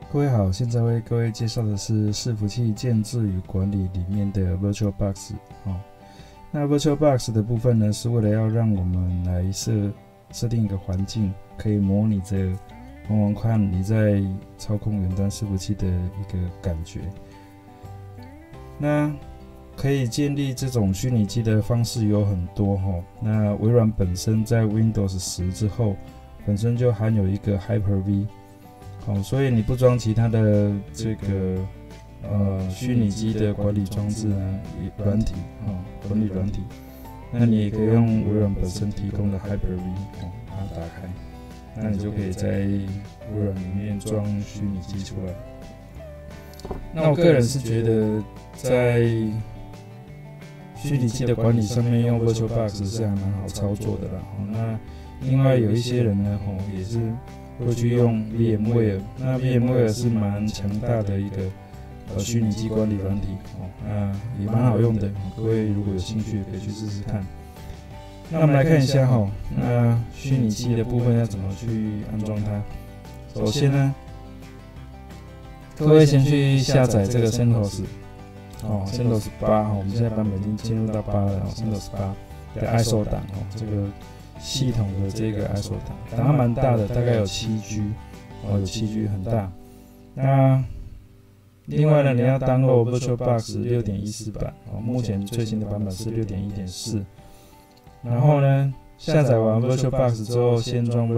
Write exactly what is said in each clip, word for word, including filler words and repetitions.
各位好，现在为各位介绍的是伺服器建置与管理里面的 VirtualBox。哦，那 VirtualBox 的部分呢，是为了要让我们来设设定一个环境，可以模拟着玩玩看你在操控远端伺服器的一个感觉。那可以建立这种虚拟机的方式有很多哈。那微软本身在 Windows 十之后，本身就含有一个 Hyper-V。哦，所以你不装其他的这个呃虚拟机的管理装置呢，软体哦，管理软体，那你也可以用微软本身提供的 Hyper-V 哦，把它打开，那你就可以在微软里面装虚拟机出来。那我个人是觉得在虚拟机的管理上面用 VirtualBox 是还蛮好操作的啦。哦，那另外有一些人呢，哦也是会去用 VMware， 那 VMware 是蛮强大的一个呃虚拟机管理软体哦，那也蛮好用的，各位如果有兴趣可以去试试看。那我们来看一下哈，那虚拟机的部分要怎么去安装它？首先呢，各位先去下载这个 CentOS 哦 ，CentOS 八，我们现在版本已经进入到八了哦 ，CentOS 八的 I S O 档哦，这个系统的这个 I S O 档，档案蛮大的，大概有 七 G， 哦，有 七 G 很大。那另外呢，你要 download VirtualBox 六点一四 版，哦，目前最新的版本是 六点一点四。然后呢，下载完 VirtualBox 之后，先装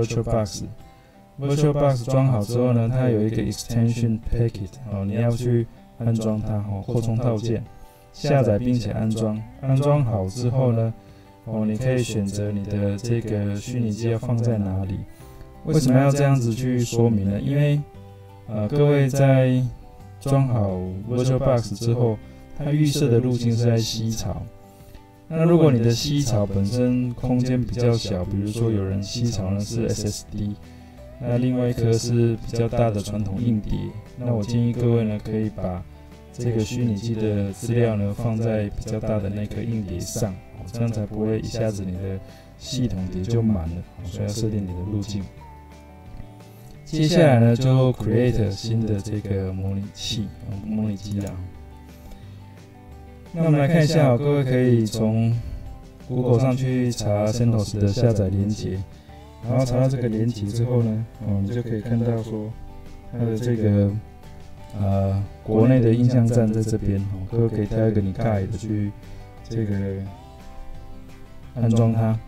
VirtualBox。VirtualBox 装好之后呢，它有一个 extension packet， 哦，你要去安装它，哦，扩充套件，下载并且安装。安装好之后呢，哦，你可以选择你的这个虚拟机要放在哪里。为什么要这样子去说明呢？因为呃，各位在装好 VirtualBox 之后，它预设的路径是在西槽。那如果你的西槽本身空间比较小，比如说有人西槽呢是 S S D， 那另外一颗是比较大的传统硬碟，那我建议各位呢可以把这个虚拟机的资料呢放在比较大的那颗硬碟上，这样才不会一下子你的系统碟就满了，所以要设定你的路径。接下来呢，就 create 新的这个模拟器，模拟机啦。那我们来看一下，各位可以从 Google 上去查 CentOS 的下载连结，然后查到这个连结之后呢，哦，你就可以看到说它的这个呃国内的音像站在这边，哦，各位可以挑一个你 guide 的去这个安装它。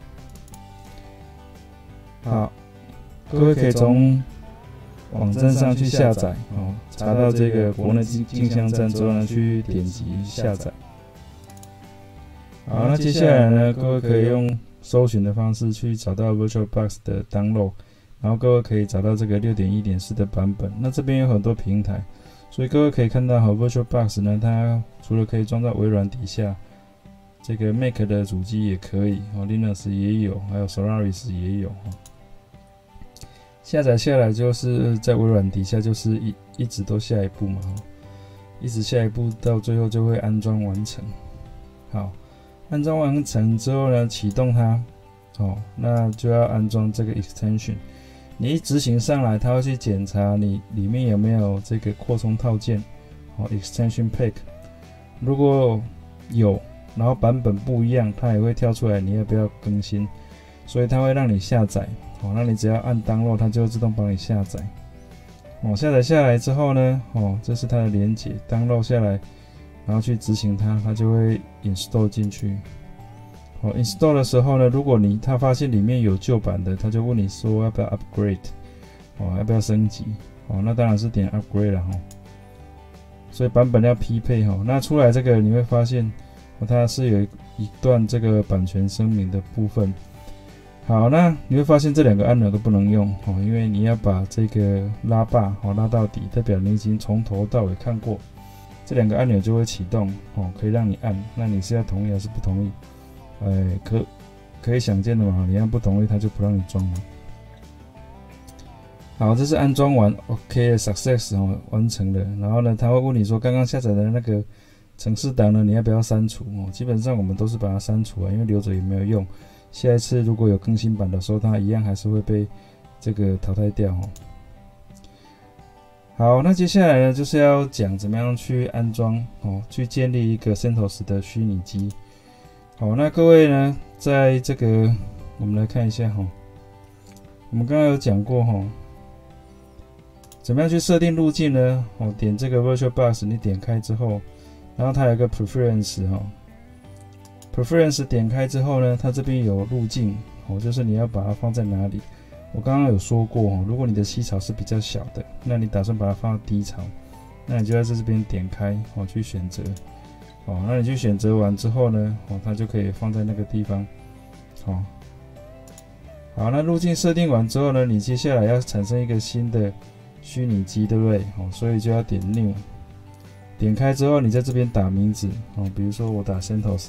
好，各位可以从网站上去下载，哦，查到这个国内镜像站之后呢，去点击下载。好，那接下来呢，各位可以用搜寻的方式去找到 VirtualBox 的 download， 然后各位可以找到这个 六点一点四 的版本。那这边有很多平台，所以各位可以看到 VirtualBox 呢，它除了可以装在微软底下，这个 Mac 的主机也可以，哦 ，Linux 也有，还有 Solaris 也有。下载下来就是在微软底下，就是一一直都下一步嘛，一直下一步到最后就会安装完成。好，安装完成之后呢，启动它，哦，那就要安装这个 extension。你一执行上来，它会去检查你里面有没有这个扩充套件，哦 ，extension pack。如果有，然后版本不一样，它也会跳出来，你要不要更新？所以它会让你下载。哦，那你只要按 download， 它就自动帮你下载。哦，下载下来之后呢，哦，这是它的连结 ，download 下来，然后去执行它，它就会 install 进去。哦 ，install 的时候呢，如果你它发现里面有旧版的，它就问你说要不要 upgrade， 哦，要不要升级？哦，那当然是点 upgrade 了哈。所以版本要匹配哈。那出来这个你会发现，哦，它是有一段这个版权声明的部分。好，那你会发现这两个按钮都不能用哦，因为你要把这个拉霸哦拉到底，代表你已经从头到尾看过，这两个按钮就会启动哦，可以让你按。那你是要同意还是不同意？哎，可可以想见的嘛，你按不同意，它就不让你装了。好，这是安装完 ，OK success 哦，完成了。然后呢，他会问你说，刚刚下载的那个程式档呢，你要不要删除哦？基本上我们都是把它删除啊，因为留着也没有用。下一次如果有更新版的时候，它一样还是会被这个淘汰掉哦。 好，那接下来呢，就是要讲怎么样去安装哦，去建立一个 CentOS 的虚拟机。好，那各位呢，在这个我们来看一下哈，我们刚刚有讲过哈，怎么样去设定路径呢？哦，点这个 VirtualBox， 你点开之后，然后它有一个 Preference 哈 ，Preference 点开之后呢，它这边有路径哦，就是你要把它放在哪里。我刚刚有说过，如果你的吸槽是比较小的，那你打算把它放到低槽，那你就在这边点开，哦，去选择，哦，那你去选择完之后呢，哦，它就可以放在那个地方，好，好，那路径设定完之后呢，你接下来要产生一个新的虚拟机，对不对？哦，所以就要点 New， 点开之后，你在这边打名字，哦，比如说我打 CentOS，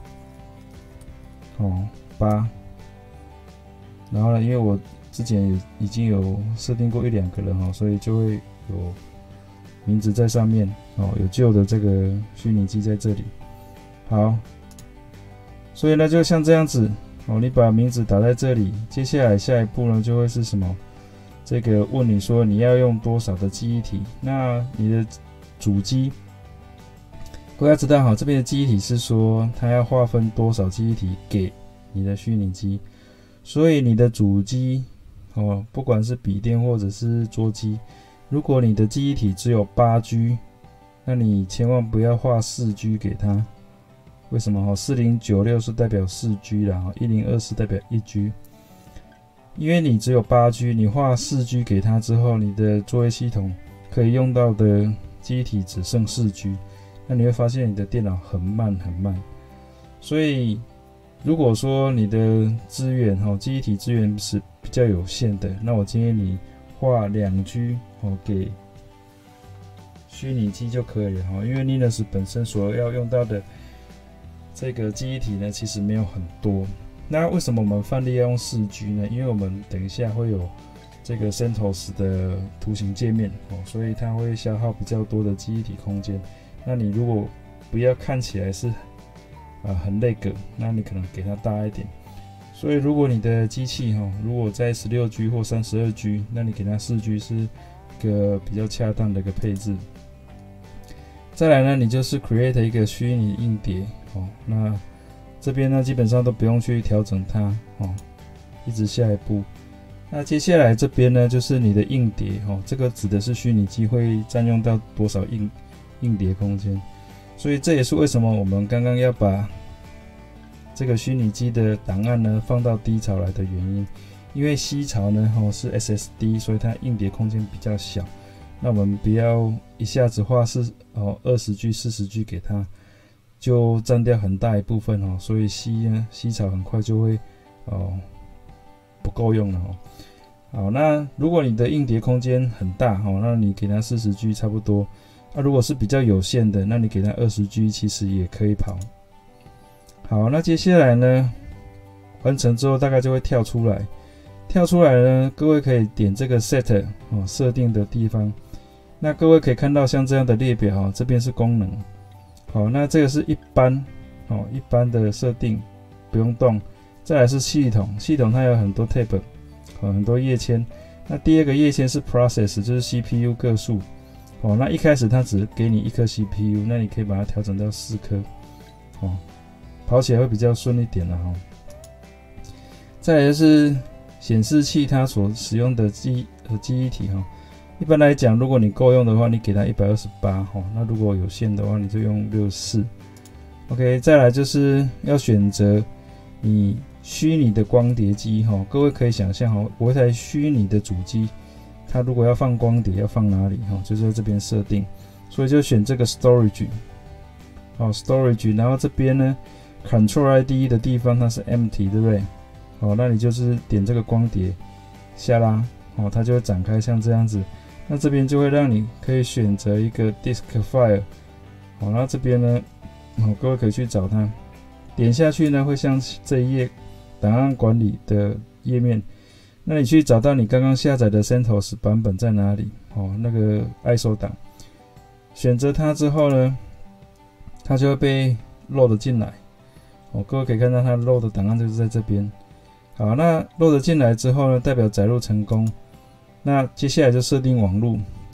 哦，八，然后呢，因为我之前也已经有设定过一两个了哈，所以就会有名字在上面哦，有旧的这个虚拟机在这里。好，所以呢就像这样子哦，你把名字打在这里，接下来下一步呢就会是什么？这个问你说你要用多少的记忆体？那你的主机，各位要知道哈，这边的记忆体是说它要划分多少记忆体给你的虚拟机，所以你的主机。哦，不管是笔电或者是桌机，如果你的记忆体只有 八 G， 那你千万不要画 四 G 给它。为什么？四零九六是代表 四 G 啦，一零二四代表 一 G。因为你只有 八 G， 你画 四 G 给它之后，你的作业系统可以用到的记忆体只剩 四 G， 那你会发现你的电脑很慢很慢。所以如果说你的资源哈，记忆体资源是比较有限的，那我建议你画 两 G 哦给虚拟机就可以了哈，因为 Linux 本身所要用到的这个记忆体呢，其实没有很多。那为什么我们范例要用 四 G 呢？因为我们等一下会有这个 CentOS 的图形界面哦，所以它会消耗比较多的记忆体空间。那你如果不要看起来是啊，很累个，那你可能给它大一点。所以如果你的机器哈，如果在 十六 G 或 三十二 G， 那你给它 四 G 是一个比较恰当的一个配置。再来呢，你就是 create 一个虚拟硬碟哦，那这边呢基本上都不用去调整它哦，一直下一步。那接下来这边呢就是你的硬碟哦，这个指的是虚拟机会占用到多少硬硬碟空间。所以这也是为什么我们刚刚要把这个虚拟机的档案呢放到低槽来的原因，因为西槽呢哦是 S S D， 所以它硬碟空间比较小。那我们不要一下子画是哦 二十 G、四十 G 给它，就占掉很大一部分哦，所以西呢西槽很快就会哦不够用了哦。好，那如果你的硬碟空间很大哦，那你给它 四十 G 差不多。那、啊、如果是比较有限的，那你给它 二十 G 其实也可以跑。好，那接下来呢，完成之后大概就会跳出来，跳出来呢，各位可以点这个 Set 哦设定的地方。那各位可以看到像这样的列表哦，这边是功能。好，那这个是一般哦一般的设定，不用动。再来是系统，系统它有很多 tab， 哦很多页签。那第二个页签是 Process， 就是 C P U 个数。哦，那一开始它只给你一颗 C P U， 那你可以把它调整到四颗，哦，跑起来会比较顺一点啦哈。再来就是显示器它所使用的记呃记忆体哈，一般来讲，如果你够用的话，你给它一百二十八哈，那如果有限的话，你就用六十四。OK， 再来就是要选择你虚拟的光碟机哈，各位可以想象哈，我一台虚拟的主机。它如果要放光碟，要放哪里？哈，就是在这边设定，所以就选这个 storage， 好 storage， 然后这边呢 ，control I D 的地方它是 empty， 对不对？好，那你就是点这个光碟下拉，哦，它就会展开像这样子。那这边就会让你可以选择一个 disk file， 好，那这边呢，好，各位可以去找它，点下去呢会像这一页档案管理的页面。那你去找到你刚刚下载的 CentOS 版本在哪里？哦，那个 I S O 档，选择它之后呢，它就会被 load 进来。哦，各位可以看到它 load 的档案就是在这边。好，那 load 进来之后呢，代表载入成功。那接下来就设定网路。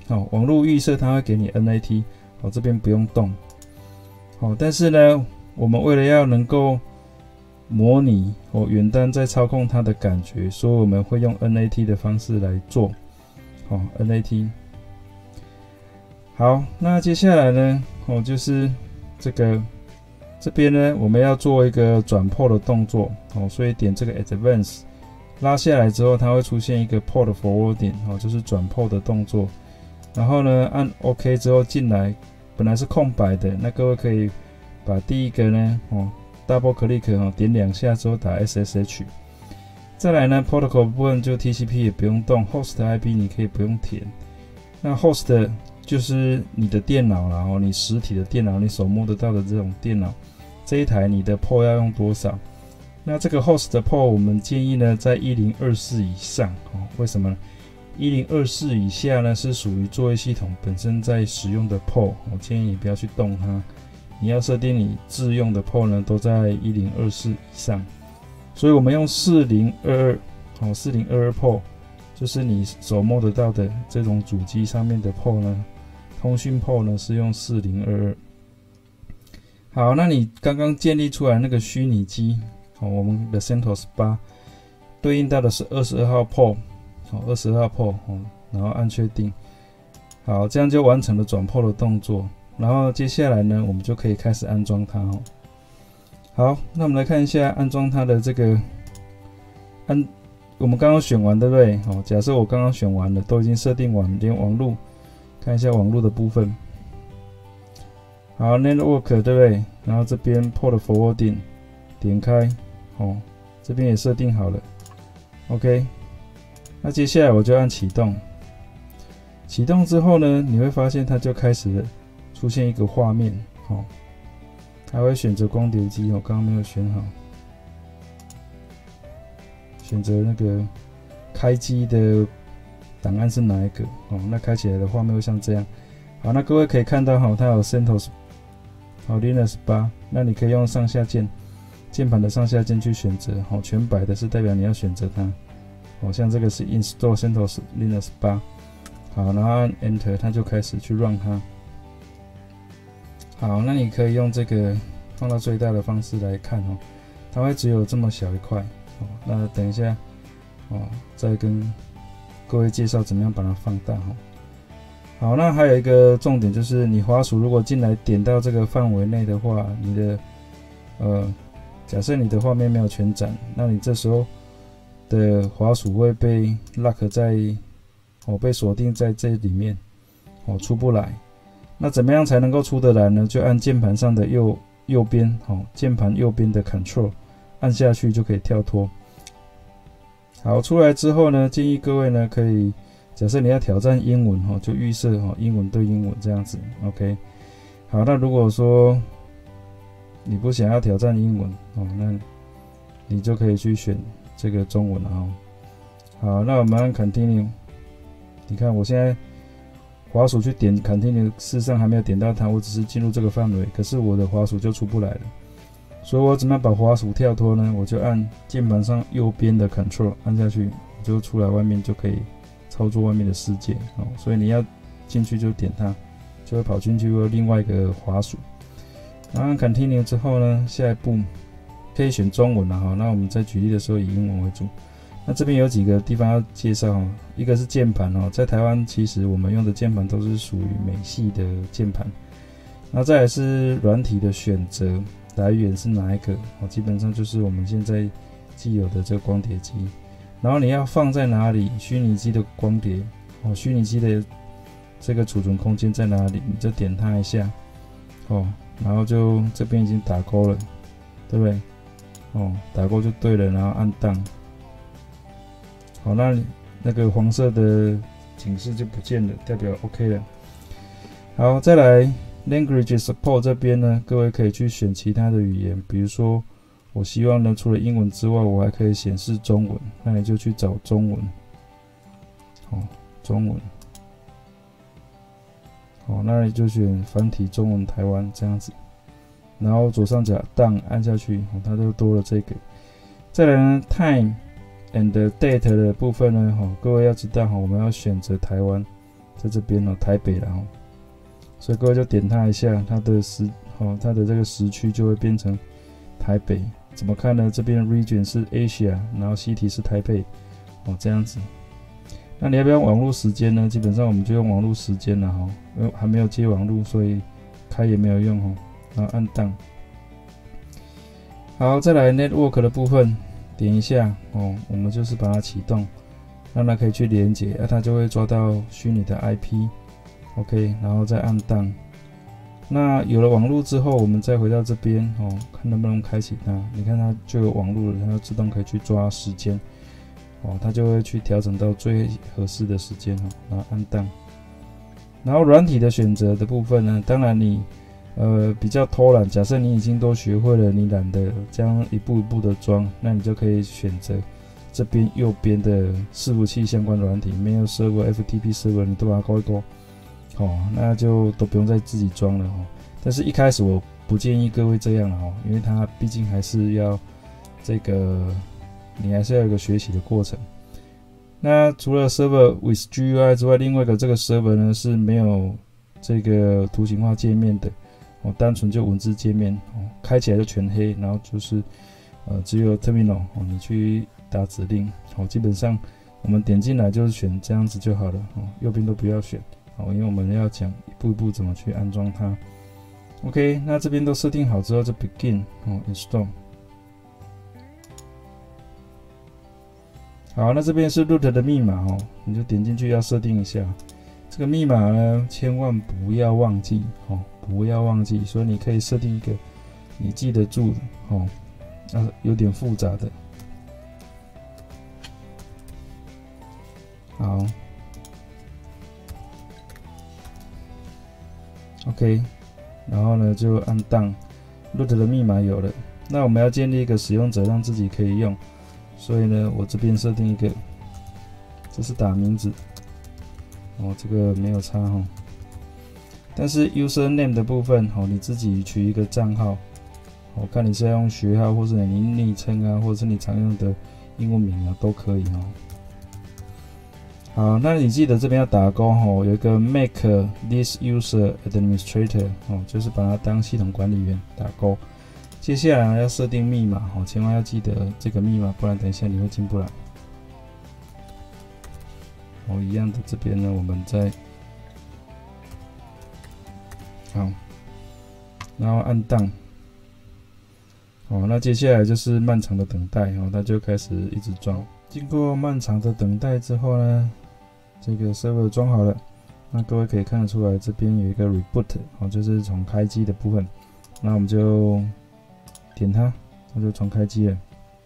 好，网络预设它会给你 N A T， 好，这边不用动。好，但是呢，我们为了要能够模拟哦远端在操控它的感觉，所以我们会用 N A T 的方式来做。好 ，N A T。好，那接下来呢，哦就是这个这边呢，我们要做一个转 port 的动作，哦，所以点这个 Advanced， 拉下来之后，它会出现一个 port forwarding， 哦，就是转 port 的动作。然后呢，按 OK 之后进来，本来是空白的，那各位可以把第一个呢，哦 double click 哦点两下之后打 S S H。再来呢 ，protocol 部分就 T C P 也不用动 ，host I P 你可以不用填。那 host 就是你的电脑啦，哦，你实体的电脑，你手摸得到的这种电脑，这一台你的 port 要用多少？那这个 host 的 port 我们建议呢在一零二四以上，哦，为什么呢？一零二四以下呢是属于作业系统本身在使用的 port， 我建议你不要去动它。你要设定你自用的 port 呢都在一零二四以上，所以我们用四零二二，好，四零二二 port 就是你手摸得到的这种主机上面的 port 呢，通讯 port 呢是用四零二二。好，那你刚刚建立出来那个虚拟机，好，我们的 CentOS 八对应到的是二十二号 port， 好，二十二号 port， 然后按确定。好，这样就完成了转 port 的动作。然后接下来呢，我们就可以开始安装它哦。好，那我们来看一下安装它的这个安，我们刚刚选完对不对？好，假设我刚刚选完了，都已经设定完，连网路，看一下网路的部分。好 ，Network 对不对？然后这边 Port Forwarding 点开，哦，这边也设定好了。OK， 那接下来我就按启动。启动之后呢，你会发现它就开始了。出现一个画面，哦，它会选择光碟机，我刚刚没有选好，选择那个开机的档案是哪一个，哦，那开起来的画面会像这样。好，那各位可以看到，哈，它有 CentOS， 好 Linux 八，那你可以用上下键，键盘的上下键去选择，好，全白的是代表你要选择它，好，像这个是 Install CentOS Linux 八，好，然后按 Enter， 它就开始去 run 它。好，那你可以用这个放到最大的方式来看哦，它会只有这么小一块哦。那等一下哦，再跟各位介绍怎么样把它放大哦。好，那还有一个重点就是，你滑鼠如果进来点到这个范围内的话，你的呃，假设你的画面没有全展，那你这时候的滑鼠会被 lock 在哦，被锁定在这里面哦，出不来。那怎么样才能够出得来呢？就按键盘上的右右边，好，键盘右边的 Control 按下去就可以跳脱。好，出来之后呢，建议各位呢可以，假设你要挑战英文，哈，就预设哈英文对英文这样子 ，OK。好，那如果说你不想要挑战英文，哦，那你就可以去选这个中文啊。好，那我们按 Continue， 你看我现在。滑鼠去点 Continue， 事实上还没有点到它，我只是进入这个范围，可是我的滑鼠就出不来了。所以我怎么样把滑鼠跳脱呢？我就按键盘上右边的 Control 按下去，我就出来外面就可以操作外面的世界哦。所以你要进去就点它，就会跑进去另外一个滑鼠。然后按 Continue 之后呢，下一步可以选中文了哈。那我们在举例的时候以英文为主。那这边有几个地方要介绍哦，一个是键盘哦，在台湾其实我们用的键盘都是属于美系的键盘，那再来是软体的选择来源是哪一个哦，基本上就是我们现在既有的这个光碟机，然后你要放在哪里，虚拟机的光碟哦，虚拟机的这个储存空间在哪里，你就点它一下哦，然后就这边已经打勾了，对不对？哦，打勾就对了，然后按 Done。好，那那个黄色的警示就不见了，代表 OK 了。好，再来 Language Support 这边呢，各位可以去选其他的语言，比如说我希望呢，除了英文之外，我还可以显示中文，那你就去找中文。好，中文。好，那你就选繁体中文台湾这样子，然后左上角 Down 按下去，它就多了这个。再来呢 Time and date 的部分呢，各位要知道，我们要选择台湾， 在这边哦，台北了哦，所以各位就点它一下，它的时哦，它的这个时区就会变成台北。怎么看呢？这边 region 是 Asia， 然后 city 是台北哦，这样子。那你要不要网络时间呢？基本上我们就用网络时间了哈，因为还没有接网络，所以开也没有用哦。然后按档。好，再来 network 的部分，点一下哦，我们就是把它启动，让它可以去连接，啊，它就会抓到虚拟的 I P。OK， 然后再按档。那有了网络之后，我们再回到这边哦，看能不能开启它。你看它就有网络了，它就自动可以去抓时间哦，它就会去调整到最合适的时间哦，然后按档。然后软体的选择的部分呢，当然你呃比较偷懒，假设你已经都学会了，你懒得这样一步一步的装，那你就可以选择这边右边的伺服器相关软体，没有 server、F T P server 你都把它勾一勾。哦，那就都不用再自己装了哦。但是一开始我不建议各位这样了哦，因为它毕竟还是要这个，你还是要有一个学习的过程。那除了 server with G U I 之外，另外一个这个 server 呢是没有这个图形化界面的哦，单纯就文字界面哦，开起来就全黑，然后就是呃只有 terminal 哦，你去打指令哦，基本上我们点进来就是选这样子就好了哦，右边都不要选。好，因为我们要讲一步一步怎么去安装它。OK， 那这边都设定好之后就 begin 哦 install。好，那这边是 root 的密码哦，你就点进去要设定一下。这个密码呢，千万不要忘记哦，不要忘记。所以你可以设定一个你记得住的哦，啊，有点复杂的。好。OK， 然后呢就按档 ，root 的密码有了，那我们要建立一个使用者让自己可以用，所以呢我这边设定一个，这是打名字，哦这个没有差哦，但是 user name 的部分哦你自己取一个账号，我看你是要用学号或是你昵称啊，或者是你常用的英文名啊都可以哦。好，那你记得这边要打勾哦，有一个 make this user administrator 哦，就是把它当系统管理员打勾。接下来要设定密码哦，千万要记得这个密码，不然等一下你会进不来。哦，一样的，这边呢我们再好，然后按档。哦，那接下来就是漫长的等待哦，它就开始一直装。经过漫长的等待之后呢，这个 server 装好了，那各位可以看得出来，这边有一个 reboot 哦，就是重开机的部分。那我们就点它，它就重开机了。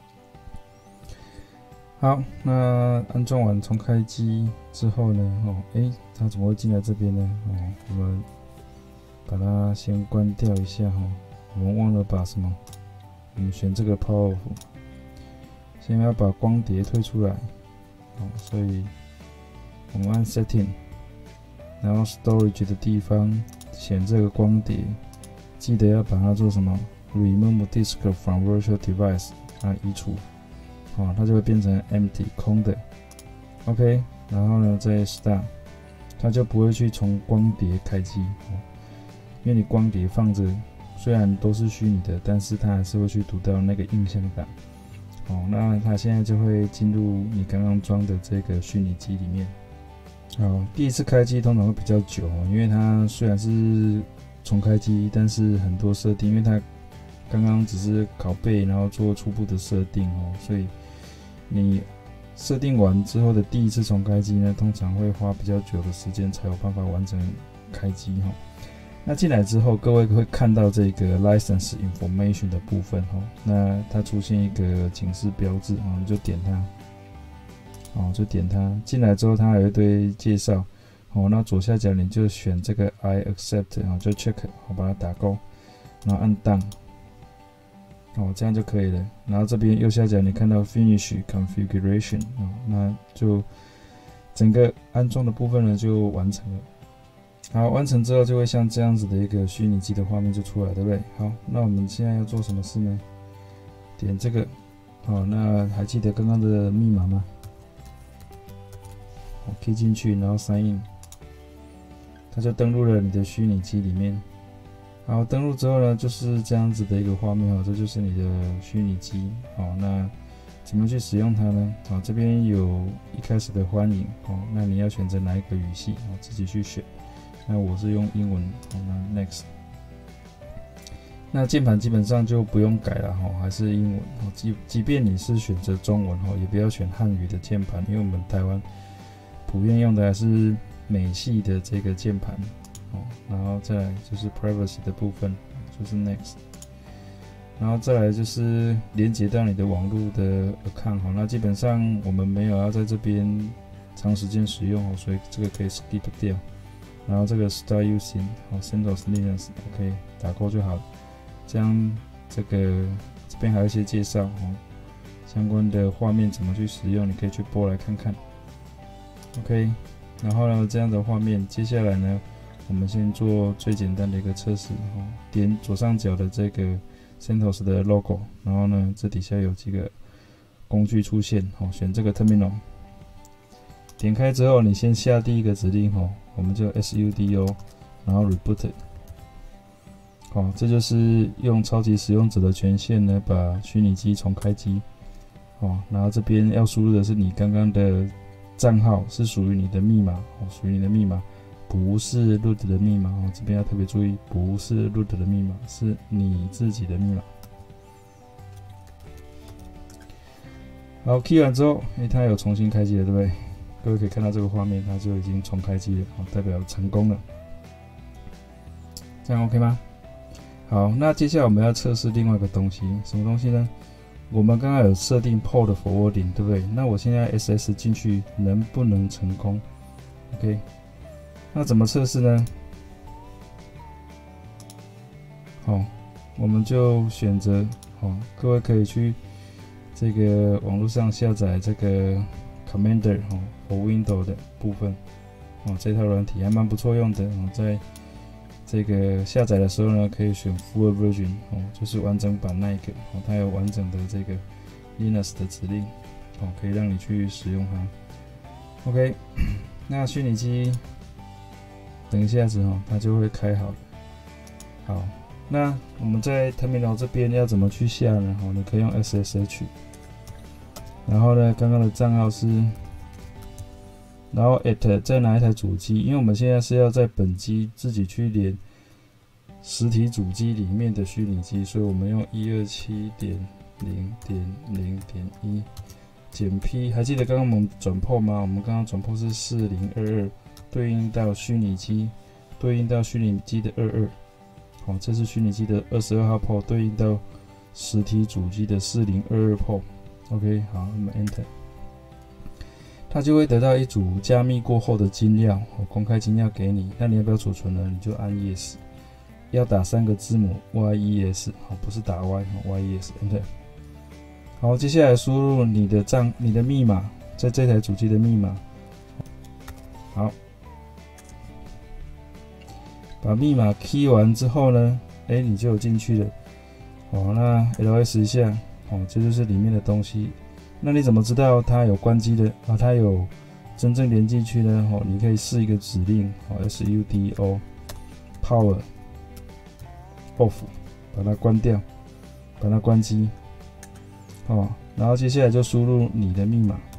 好，那安装完重开机之后呢，哦，诶，它怎么会进来这边呢？哦，我们把它先关掉一下哈、哦，我们忘了把什么，我们选这个 power off， 先要把光碟退出来，哦，所以我们按 setting， 然后 storage 的地方选这个光碟，记得要把它做什么 remove disk from virtual device 啊，移除，哦，它就会变成 empty 空的 ，OK， 然后呢再 start， 它就不会去从光碟开机，哦，因为你光碟放着，虽然都是虚拟的，但是它还是会去读到那个印象感，哦，那它现在就会进入你刚刚装的这个虚拟机里面。好，第一次开机通常会比较久，因为它虽然是重开机，但是很多设定，因为它刚刚只是拷贝，然后做初步的设定哦，所以你设定完之后的第一次重开机呢，通常会花比较久的时间才有办法完成开机哈。那进来之后，各位会看到这个 license information 的部分哈，那它出现一个警示标志啊，你就点它。哦，就点它。进来之后，它有一堆介绍。哦，那左下角你就选这个 I accept， 哦，就 check， 我把它打勾，然后按 done， 哦，这样就可以了。然后这边右下角你看到 finish configuration， 哦，那就整个安装的部分呢就完成了。好，完成之后就会像这样子的一个虚拟机的画面就出来，对不对？好，那我们现在要做什么事呢？点这个。好，那还记得刚刚的密码吗？key 进去，然后 sign in， 它就登录了你的虚拟机里面。好，登录之后呢，就是这样子的一个画面哦，这就是你的虚拟机。好，那怎么去使用它呢？好，这边有一开始的欢迎哦，那你要选择哪一个语系哦，自己去选。那我是用英文，好，那 Next。那键盘基本上就不用改了哈，还是英文哦。即即便你是选择中文哦，也不要选汉语的键盘，因为我们台湾普遍用的还是美系的这个键盘哦。然后再来就是 Privacy 的部分，就是 Next。然后再来就是连接到你的网络的 account 好，那基本上我们没有要在这边长时间使用哦，所以这个可以 skip 掉。然后这个 Start Using 好 CentOS Linux OK 打勾就好了。这样这个这边还有一些介绍哦，相关的画面怎么去使用，你可以去播来看看。OK， 然后呢这样的画面，接下来呢我们先做最简单的一个测试哦，点左上角的这个 CentOS 的 logo， 然后呢这底下有几个工具出现哦，选这个 Terminal， 点开之后你先下第一个指令哦，我们就 sudo， 然后 reboot。好，这就是用超级使用者的权限呢，把虚拟机重开机。哦，然后这边要输入的是你刚刚的账号，是属于你的密码，哦，属于你的密码，不是 root 的密码哦。这边要特别注意，不是 root 的密码，是你自己的密码。好 ，key 完之后，诶，它有重新开机了，对不对？各位可以看到这个画面，它就已经重开机了，哦，代表成功了。这样 OK 吗？好，那接下来我们要测试另外一个东西，什么东西呢？我们刚刚有设定 port forwarding， 对不对？那我现在 S S 进去能不能成功 ？OK， 那怎么测试呢？好，我们就选择，好，各位可以去这个网络上下载这个 Commander 哦 for Windows 的部分，哦，这套软体还蛮不错用的，哦，在这个下载的时候呢，可以选 Full Version 哦，就是完整版那一个哦，它有完整的这个 Linux 的指令哦，可以让你去使用它。OK， 那虚拟机等一下子哦，它就会开好了。好，那我们在 Terminal 这边要怎么去下呢？哦，你可以用 S S H， 然后呢，刚刚的账号是。然后 at 再拿一台主机，因为我们现在是要在本机自己去连实体主机里面的虚拟机，所以我们用 一二七点零点零点一 减 P， 还记得刚刚我们转 port 吗？我们刚刚转 port 是四零二二，对应到虚拟机，对应到虚拟机的二二，好，这是虚拟机的二十二号 port， 对应到实体主机的四零二二 port。OK， 好，我们 Enter。它就会得到一组加密过后的金钥，公开金钥给你。那你要不要储存呢？你就按 Yes， 要打三个字母 Y E S， 不是打 Y，Y E S，Enter。好，接下来输入你的账、你的密码，在这台主机的密码。好，把密码 key 完之后呢，哎，你就有进去了。好，那 L S 一下，哦，这就是里面的东西。那你怎么知道它有关机的啊？它有真正连进去呢？哦，你可以试一个指令，哦 ，sudo power off， 把它关掉，把它关机，哦，然后接下来就输入你的密码，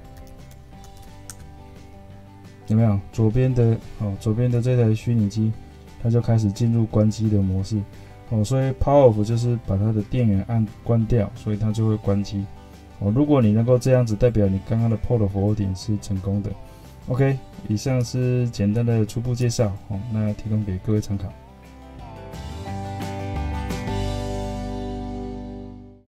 有没有？左边的哦，左边的这台虚拟机，它就开始进入关机的模式，哦，所以 power off 就是把它的电源按关掉，所以它就会关机。哦，如果你能够这样子，代表你刚刚的 port forwarding 是成功的。OK， 以上是简单的初步介绍，哦，那提供给各位参考。